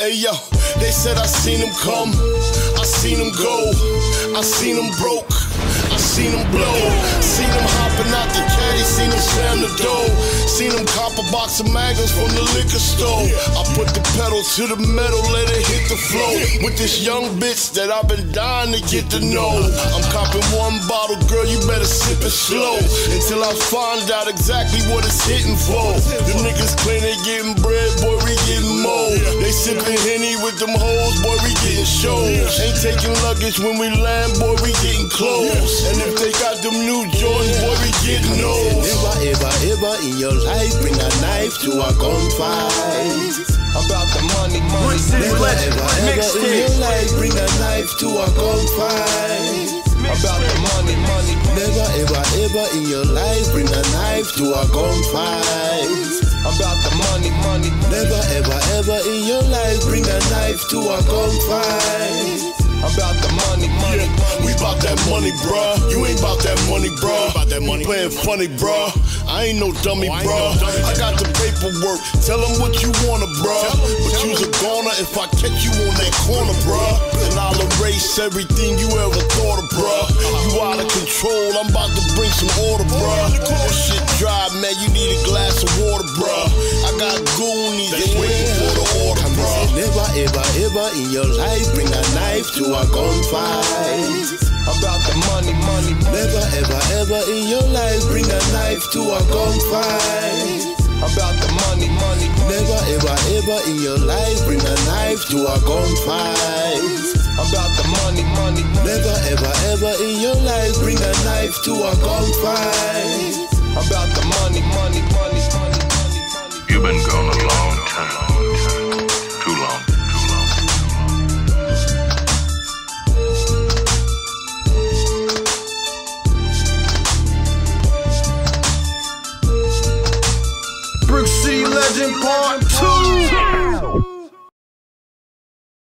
Hey yo, they said I seen him come, I seen him go, I seen him broke, I seen him blow, seen him hopping out the caddy, seen him slam the dough, seen him cop a box of magnums from the liquor store. I put the pedal to the metal, let it hit the flow, with this young bitch that I've been dying to get to know. I'm copping one bottle, girl, you better sip it slow, until I find out exactly what it's hitting for. The niggas claim they getting bread, boy, we getting more. They sipping Henny with them hoes, boy, we getting shows. Ain't taking luggage when we land, boy, we getting clothes. And if they got them new Jordans, boy, we getting those. Never, ever in your life bring a knife to a gunfight. About the money. Never, ever in your life bring a knife to a gunfight. About the money. Never, ever in your life bring a knife to a gunfight. About the money. Never, ever in your life bring a knife to a gunfight. About the money. Yeah, we bout that money, bruh. You ain't bout that money, bruh. Playing funny, bruh. I ain't no dummy, bruh. I got the paperwork. Tell them what you wanna, bruh. But you's a goner if I catch you on that corner, bruh. Then I'll erase everything you ever thought of, bruh. You out of control, I'm about to bring some order, bruh. This shit dry, man, you need a glass of water, bruh. I got goonies, they waiting for the order, bruh. Never, ever in your life bring a knife to a gunfight. About the money. Never, ever in your life bring a knife to a gunfight. About the money. Never, ever in your life bring a knife to a gunfight. About the money. Never, ever in your life bring a knife to a gunfight. About the money. You've been gone a long time. Too long. Brook City Legend Part 2.